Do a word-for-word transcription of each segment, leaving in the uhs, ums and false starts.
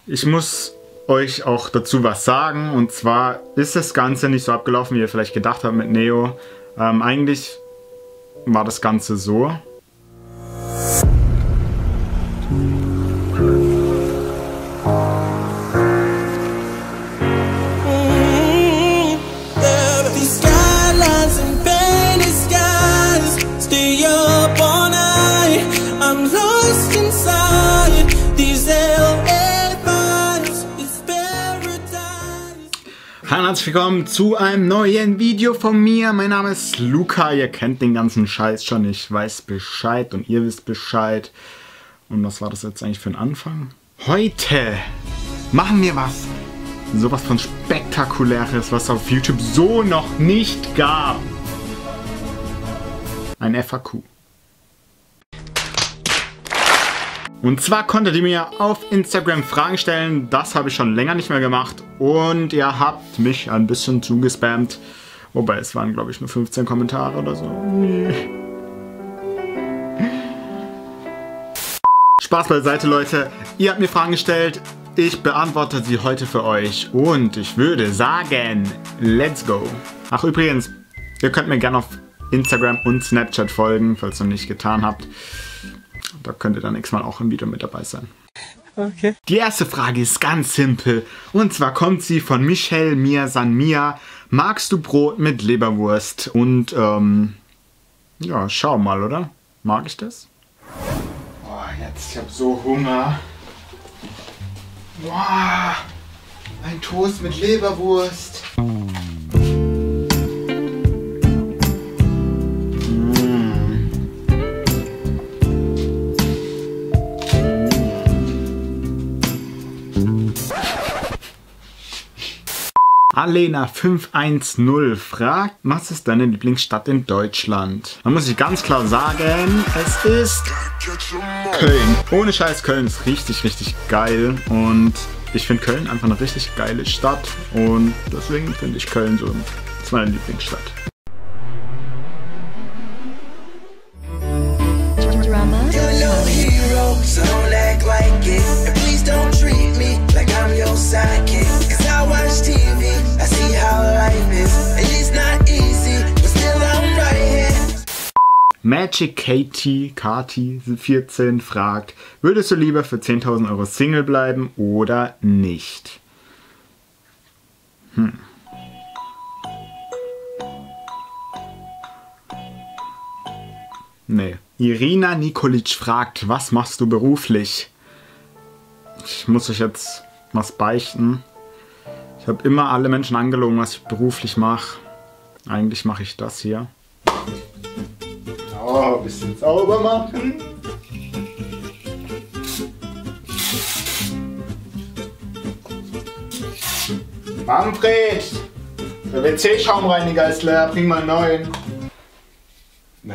Ich muss euch auch dazu was sagen, und zwar ist das Ganze nicht so abgelaufen, wie ihr vielleicht gedacht habt mit Neo. Ähm, eigentlich war das Ganze so. Hallo und herzlich willkommen zu einem neuen Video von mir. Mein Name ist Luca, ihr kennt den ganzen Scheiß schon, ich weiß Bescheid und ihr wisst Bescheid. Und was war das jetzt eigentlich für ein Anfang? Heute machen wir was, sowas von Spektakuläres, was es auf YouTube so noch nicht gab. Ein F A Q. Und zwar konntet ihr mir auf Instagram Fragen stellen, das habe ich schon länger nicht mehr gemacht und ihr habt mich ein bisschen zugespammt, wobei es waren glaube ich nur fünfzehn Kommentare oder so. Nee. Spaß beiseite Leute, ihr habt mir Fragen gestellt, ich beantworte sie heute für euch und ich würde sagen, let's go. Ach übrigens, ihr könnt mir gerne auf Instagram und Snapchat folgen, falls ihr noch nicht getan habt. Da könnt ihr dann nächstes Mal auch im Video mit dabei sein. Okay. Die erste Frage ist ganz simpel. Und zwar kommt sie von Michelle Mia San Mia. Magst du Brot mit Leberwurst? Und ähm, ja, schau mal, oder? Mag ich das? Boah, jetzt, ich hab so Hunger. Boah, ein Toast mit Leberwurst. Alena fünf eins null fragt, was ist deine Lieblingsstadt in Deutschland? Da muss ich ganz klar sagen, es ist Köln. Ohne Scheiß, Köln ist richtig, richtig geil. Und ich finde Köln einfach eine richtig geile Stadt. Und deswegen finde ich Köln so, das ist meine Lieblingsstadt. Magic Katie, Kati vierzehn fragt, würdest du lieber für zehntausend Euro Single bleiben oder nicht? Hm. Nee. Irina Nikolic fragt, was machst du beruflich? Ich muss euch jetzt was beichten. Ich habe immer alle Menschen angelogen, was ich beruflich mache. Eigentlich mache ich das hier. Oh, ein bisschen sauber machen. Manfred! Der W C-Schaumreiniger ist leer, bring mal einen neuen. Nee.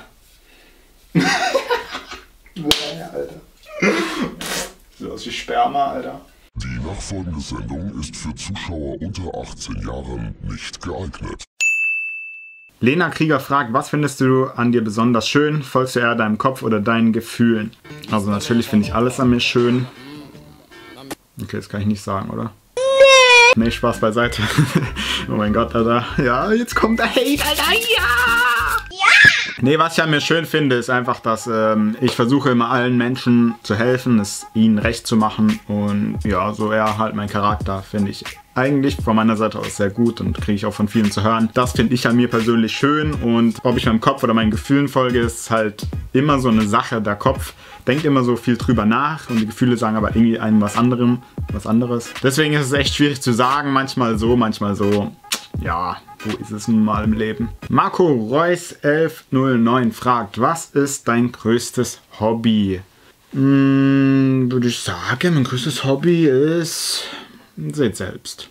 Nee, Alter. Sieht aus wie Sperma, Alter. Die nachfolgende Sendung ist für Zuschauer unter achtzehn Jahren nicht geeignet. Lena Krieger fragt, was findest du an dir besonders schön? Folgst du eher deinem Kopf oder deinen Gefühlen? Also natürlich finde ich alles an mir schön. Okay, das kann ich nicht sagen, oder? Nee, Spaß beiseite. Oh mein Gott, Alter. Ja, jetzt kommt der Hate, Alter. Ja! Ja! Nee, was ich an mir schön finde, ist einfach, dass ähm, ich versuche immer allen Menschen zu helfen, es ihnen recht zu machen. Und ja, so eher halt mein Charakter, finde ich eigentlich von meiner Seite aus sehr gut und kriege ich auch von vielen zu hören. Das finde ich an mir persönlich schön und ob ich meinem Kopf oder meinen Gefühlen folge, ist halt immer so eine Sache. Der Kopf denkt immer so viel drüber nach und die Gefühle sagen aber irgendwie einem was anderem, was anderes. Deswegen ist es echt schwierig zu sagen, manchmal so, manchmal so. Ja, so ist es nun mal im Leben. Marco Reus elf null neun fragt, was ist dein größtes Hobby? Hm, würde ich sagen, mein größtes Hobby ist... Seht selbst.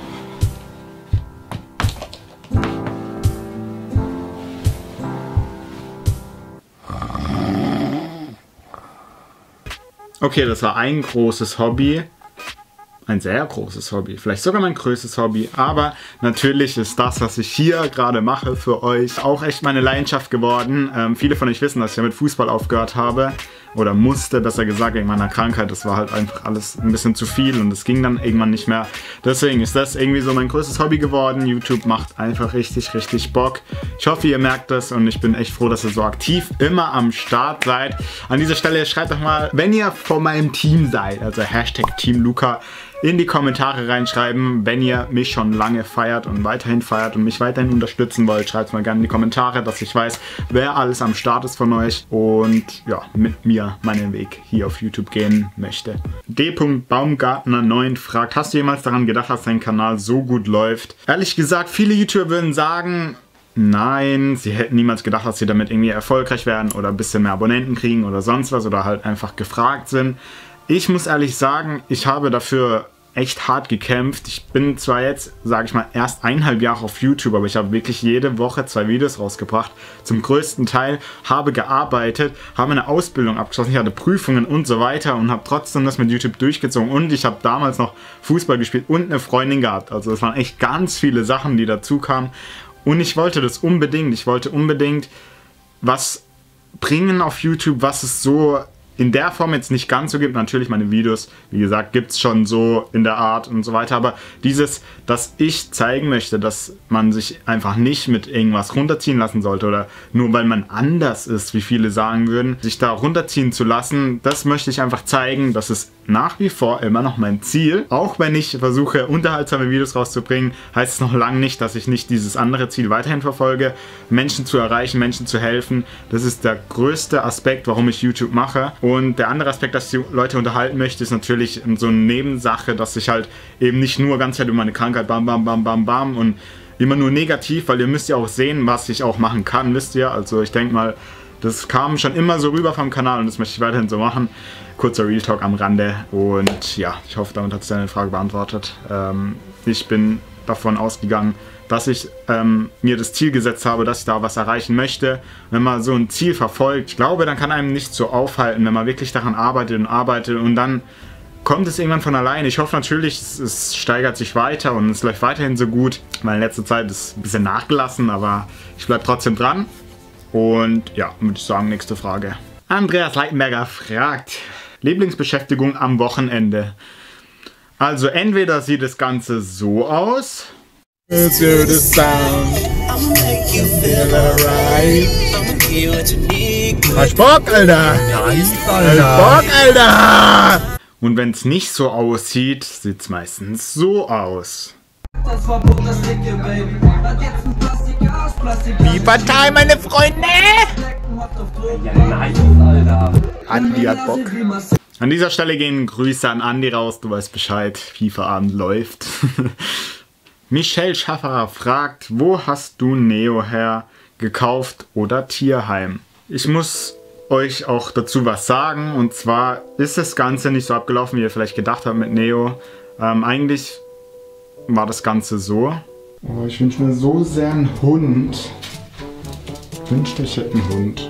Okay, das war ein großes Hobby. Ein sehr großes Hobby. Vielleicht sogar mein größtes Hobby. Aber natürlich ist das, was ich hier gerade mache für euch, auch echt meine Leidenschaft geworden. Ähm, viele von euch wissen, dass ich ja mit Fußball aufgehört habe. oder musste, besser gesagt, wegen meiner Krankheit. Das war halt einfach alles ein bisschen zu viel und es ging dann irgendwann nicht mehr. Deswegen ist das irgendwie so mein größtes Hobby geworden. YouTube macht einfach richtig, richtig Bock. Ich hoffe, ihr merkt das und ich bin echt froh, dass ihr so aktiv immer am Start seid. An dieser Stelle schreibt doch mal, wenn ihr von meinem Team seid, also Hashtag Team Luca, in die Kommentare reinschreiben, wenn ihr mich schon lange feiert und weiterhin feiert und mich weiterhin unterstützen wollt. Schreibt es mal gerne in die Kommentare, dass ich weiß, wer alles am Start ist von euch und ja, mit mir meinen Weg hier auf YouTube gehen möchte. D. Baumgartner neun fragt, hast du jemals daran gedacht, dass dein Kanal so gut läuft? Ehrlich gesagt, viele YouTuber würden sagen, nein, sie hätten niemals gedacht, dass sie damit irgendwie erfolgreich werden oder ein bisschen mehr Abonnenten kriegen oder sonst was oder halt einfach gefragt sind. Ich muss ehrlich sagen, ich habe dafür echt hart gekämpft. Ich bin zwar jetzt, sage ich mal, erst eineinhalb Jahre auf YouTube, aber ich habe wirklich jede Woche zwei Videos rausgebracht. Zum größten Teil habe gearbeitet, habe eine Ausbildung abgeschlossen, ich hatte Prüfungen und so weiter und habe trotzdem das mit YouTube durchgezogen. Und ich habe damals noch Fußball gespielt und eine Freundin gehabt. Also es waren echt ganz viele Sachen, die dazu kamen. Und ich wollte das unbedingt. Ich wollte unbedingt was bringen auf YouTube, was es so in der Form jetzt nicht ganz so gibt. Natürlich meine Videos, wie gesagt, gibt es schon so in der Art und so weiter, aber dieses, dass ich zeigen möchte, dass man sich einfach nicht mit irgendwas runterziehen lassen sollte oder nur weil man anders ist, wie viele sagen würden, sich da runterziehen zu lassen, das möchte ich einfach zeigen. Das ist nach wie vor immer noch mein Ziel. Auch wenn ich versuche, unterhaltsame Videos rauszubringen, heißt es noch lange nicht, dass ich nicht dieses andere Ziel weiterhin verfolge, Menschen zu erreichen, Menschen zu helfen. Das ist der größte Aspekt, warum ich YouTube mache. Und der andere Aspekt, dass ich die Leute unterhalten möchte, ist natürlich so eine Nebensache, dass ich halt eben nicht nur ganz Zeit über meine Krankheit bam, bam, bam, bam, bam und immer nur negativ, weil ihr müsst ja auch sehen, was ich auch machen kann, wisst ihr. Also ich denke mal, das kam schon immer so rüber vom Kanal und das möchte ich weiterhin so machen. Kurzer Real Talk am Rande und ja, ich hoffe, damit hat es deine Frage beantwortet. Ähm, ich bin davon ausgegangen, dass ich ähm, mir das Ziel gesetzt habe, dass ich da was erreichen möchte. Wenn man so ein Ziel verfolgt, ich glaube, dann kann einem nicht so aufhalten, wenn man wirklich daran arbeitet und arbeitet und dann kommt es irgendwann von alleine. Ich hoffe natürlich, es, es steigert sich weiter und es läuft weiterhin so gut, weil in letzter Zeit ist es ein bisschen nachgelassen, aber ich bleibe trotzdem dran. Und ja, würde ich sagen, nächste Frage. Andreas Leitenberger fragt, Lieblingsbeschäftigung am Wochenende. Also entweder sieht das Ganze so aus. Hast Bock, Alter? Nice, Alter. Bock, Alter! Und wenn es nicht so aussieht, sieht es meistens so aus. Das Verbot, das dicke Baby. Hat jetzt ein Plastikgas, Plastikgas. Lieferteil, meine Freunde! Ja, nice, Alter. Andi hat Bock. An dieser Stelle gehen Grüße an Andi raus, du weißt Bescheid, FIFA-Abend läuft. Michelle Schafferer fragt, wo hast du Neo her gekauft oder Tierheim? Ich muss euch auch dazu was sagen und zwar ist das Ganze nicht so abgelaufen, wie ihr vielleicht gedacht habt mit Neo. Ähm, eigentlich war das Ganze so. Oh, ich wünsche mir so sehr einen Hund. Ich wünschte, ich hätte einen Hund.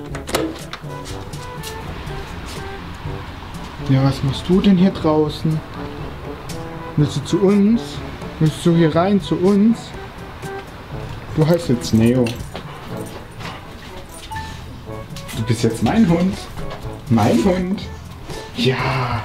Ja, was machst du denn hier draußen? Willst du zu uns? Willst du hier rein zu uns? Du heißt jetzt Neo. Du bist jetzt mein Hund. Mein Hund. Ja.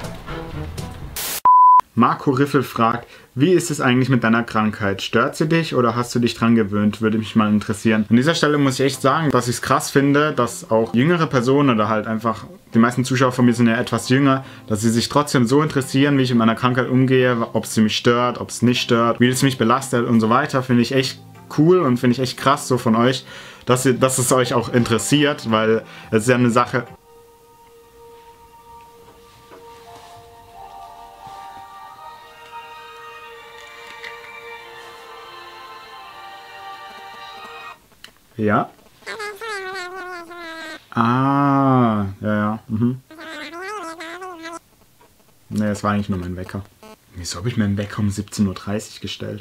Marco Riffel fragt, wie ist es eigentlich mit deiner Krankheit? Stört sie dich oder hast du dich dran gewöhnt? Würde mich mal interessieren. An dieser Stelle muss ich echt sagen, dass ich es krass finde, dass auch jüngere Personen oder halt einfach, die meisten Zuschauer von mir sind ja etwas jünger, dass sie sich trotzdem so interessieren, wie ich mit meiner Krankheit umgehe, ob sie mich stört, ob es nicht stört, wie es mich belastet und so weiter, finde ich echt cool und finde ich echt krass so von euch, dass, ihr, dass es euch auch interessiert, weil es ist ja eine Sache. Ja. Ah, ja, ja. Mhm. Ne, das war eigentlich nur mein Wecker. Wieso habe ich meinen Wecker um siebzehn Uhr dreißig gestellt?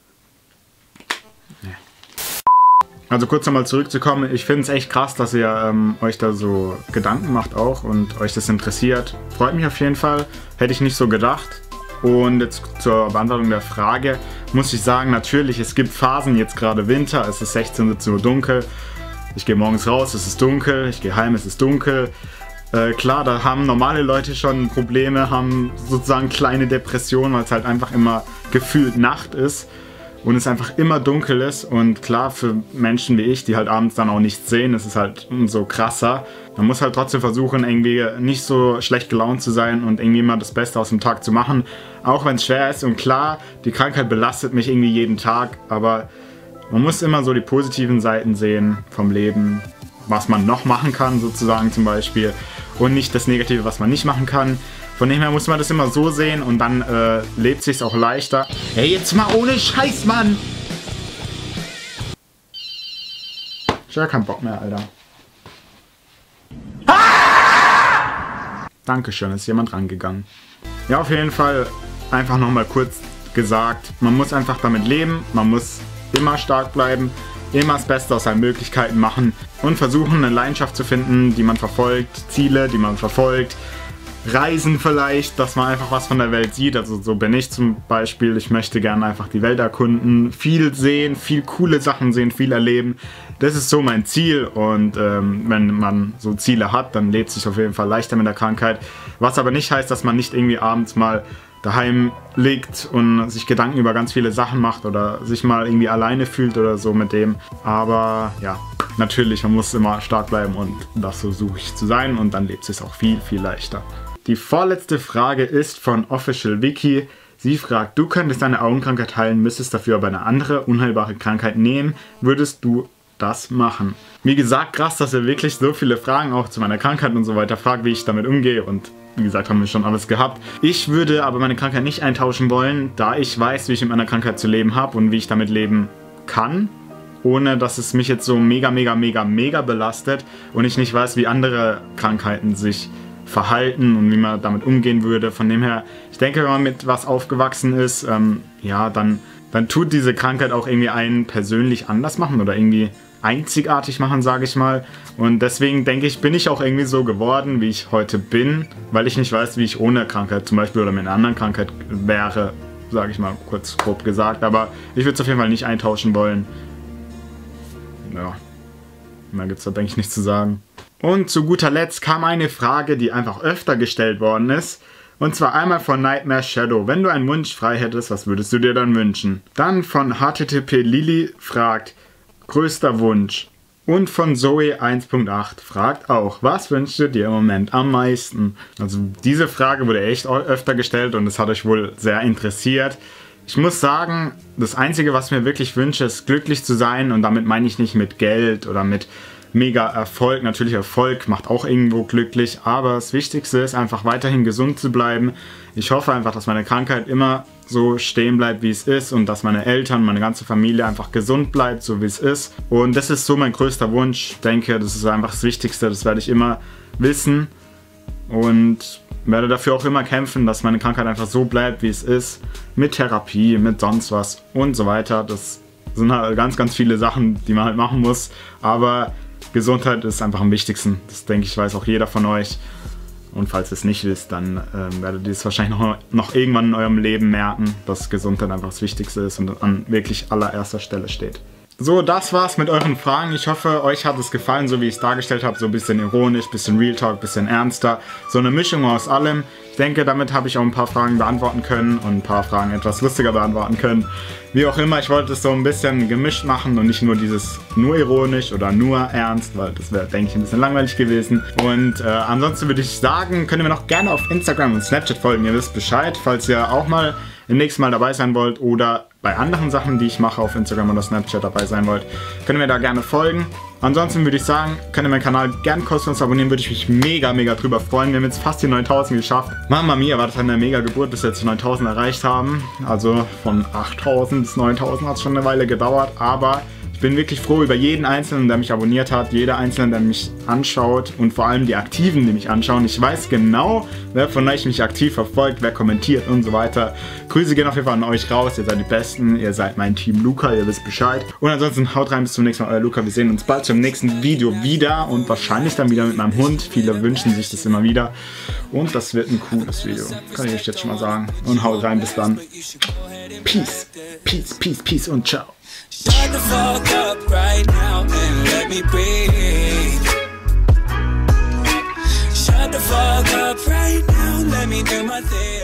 Nee. Also kurz nochmal zurückzukommen, ich finde es echt krass, dass ihr ähm, euch da so Gedanken macht auch und euch das interessiert. Freut mich auf jeden Fall, hätte ich nicht so gedacht. Und jetzt zur Beantwortung der Frage muss ich sagen, natürlich, es gibt Phasen, jetzt gerade Winter, es ist sechzehn, siebzehn Uhr dunkel. Ich gehe morgens raus, es ist dunkel, ich gehe heim, es ist dunkel. Äh, klar, da haben normale Leute schon Probleme, haben sozusagen kleine Depressionen, weil es halt einfach immer gefühlt Nacht ist und es einfach immer dunkel ist. Und klar, für Menschen wie ich, die halt abends dann auch nichts sehen, ist es halt umso krasser. Man muss halt trotzdem versuchen, irgendwie nicht so schlecht gelaunt zu sein und irgendwie mal das Beste aus dem Tag zu machen, auch wenn es schwer ist. Und klar, die Krankheit belastet mich irgendwie jeden Tag, aber man muss immer so die positiven Seiten sehen vom Leben, was man noch machen kann sozusagen zum Beispiel, und nicht das Negative, was man nicht machen kann. Von dem her muss man das immer so sehen und dann äh, lebt sich's auch leichter. Hey, jetzt mal ohne Scheiß, Mann! Ich hab keinen Bock mehr, Alter. Ah! Dankeschön, ist jemand rangegangen. Ja, auf jeden Fall einfach nochmal kurz gesagt, man muss einfach damit leben, man muss immer stark bleiben, immer das Beste aus seinen Möglichkeiten machen und versuchen, eine Leidenschaft zu finden, die man verfolgt, Ziele, die man verfolgt, Reisen vielleicht, dass man einfach was von der Welt sieht. Also so bin ich zum Beispiel, ich möchte gerne einfach die Welt erkunden, viel sehen, viel coole Sachen sehen, viel erleben. Das ist so mein Ziel, und ähm, wenn man so Ziele hat, dann lebt es sich auf jeden Fall leichter mit der Krankheit. Was aber nicht heißt, dass man nicht irgendwie abends mal daheim liegt und sich Gedanken über ganz viele Sachen macht oder sich mal irgendwie alleine fühlt oder so mit dem. Aber ja, natürlich, man muss immer stark bleiben und das versuche ich zu sein, und dann lebt es auch viel, viel leichter. Die vorletzte Frage ist von Official Vicky. Sie fragt, du könntest deine Augenkrankheit heilen, müsstest dafür aber eine andere unheilbare Krankheit nehmen. Würdest du das machen? Wie gesagt, krass, dass ihr wirklich so viele Fragen auch zu meiner Krankheit und so weiter fragt, wie ich damit umgehe, und wie gesagt, haben wir schon alles gehabt. Ich würde aber meine Krankheit nicht eintauschen wollen, da ich weiß, wie ich mit meiner Krankheit zu leben habe und wie ich damit leben kann, ohne dass es mich jetzt so mega, mega, mega, mega belastet und ich nicht weiß, wie andere Krankheiten sich verhalten und wie man damit umgehen würde. Von dem her, ich denke, wenn man mit was aufgewachsen ist, ähm, ja, dann, dann tut diese Krankheit auch irgendwie einen persönlich anders machen oder irgendwie einzigartig machen, sage ich mal. Und deswegen denke ich, bin ich auch irgendwie so geworden, wie ich heute bin, weil ich nicht weiß, wie ich ohne Krankheit zum Beispiel oder mit einer anderen Krankheit wäre, sage ich mal kurz grob gesagt. Aber ich würde es auf jeden Fall nicht eintauschen wollen. Ja, mehr gibt es da, denke ich, nicht zu sagen. Und zu guter Letzt kam eine Frage, die einfach öfter gestellt worden ist. Und zwar einmal von Nightmare Shadow. Wenn du einen Wunsch frei hättest, was würdest du dir dann wünschen? Dann von H T T P Lili fragt, größter Wunsch. Und von Zoe eins Punkt acht fragt auch, was wünschst du dir im Moment am meisten? Also diese Frage wurde echt öfter gestellt und es hat euch wohl sehr interessiert. Ich muss sagen, das Einzige, was ich mir wirklich wünsche, ist glücklich zu sein, und damit meine ich nicht mit Geld oder mit mega Erfolg. Natürlich, Erfolg macht auch irgendwo glücklich, aber das Wichtigste ist einfach weiterhin gesund zu bleiben. Ich hoffe einfach, dass meine Krankheit immer so stehen bleibt, wie es ist, und dass meine Eltern, meine ganze Familie einfach gesund bleibt, so wie es ist. Und das ist so mein größter Wunsch. Ich denke, das ist einfach das Wichtigste, das werde ich immer wissen und werde dafür auch immer kämpfen, dass meine Krankheit einfach so bleibt, wie es ist, mit Therapie, mit sonst was und so weiter. Das sind halt ganz, ganz viele Sachen, die man halt machen muss, aber Gesundheit ist einfach am wichtigsten. Das denke ich, weiß auch jeder von euch. Und falls ihr es nicht wisst, dann ähm, werdet ihr es wahrscheinlich noch, noch irgendwann in eurem Leben merken, dass Gesundheit einfach das Wichtigste ist und an wirklich allererster Stelle steht. So, das war's mit euren Fragen. Ich hoffe, euch hat es gefallen, so wie ich es dargestellt habe. So ein bisschen ironisch, bisschen Real Talk, bisschen ernster. So eine Mischung aus allem. Ich denke, damit habe ich auch ein paar Fragen beantworten können und ein paar Fragen etwas lustiger beantworten können. Wie auch immer, ich wollte es so ein bisschen gemischt machen und nicht nur dieses nur ironisch oder nur ernst, weil das wäre, denke ich, ein bisschen langweilig gewesen. Und äh, ansonsten würde ich sagen, könnt ihr mir noch gerne auf Instagram und Snapchat folgen. Ihr wisst Bescheid, falls ihr auch mal im nächsten Mal dabei sein wollt oder bei anderen Sachen, die ich mache auf Instagram oder Snapchat dabei sein wollt, könnt ihr mir da gerne folgen. Ansonsten würde ich sagen, könnt ihr meinen Kanal gerne kostenlos abonnieren, würde ich mich mega, mega drüber freuen. Wir haben jetzt fast die neuntausend geschafft. Mama mia, war das eine mega Geburt, bis wir jetzt die neuntausend erreicht haben. Also von achttausend bis neuntausend hat es schon eine Weile gedauert, aber ich bin wirklich froh über jeden Einzelnen, der mich abonniert hat, jeder Einzelne, der mich anschaut und vor allem die Aktiven, die mich anschauen. Ich weiß genau, wer von euch mich aktiv verfolgt, wer kommentiert und so weiter. Grüße gehen auf jeden Fall an euch raus, ihr seid die Besten, ihr seid mein Team Luca, ihr wisst Bescheid. Und ansonsten haut rein, bis zum nächsten Mal, euer Luca. Wir sehen uns bald zum nächsten Video wieder und wahrscheinlich dann wieder mit meinem Hund. Viele wünschen sich das immer wieder und das wird ein cooles Video, kann ich euch jetzt schon mal sagen. Und haut rein, bis dann. Peace, peace, peace, peace und ciao. Shut the fuck up right now and let me breathe. Shut fuck up right now. Let me do my thing.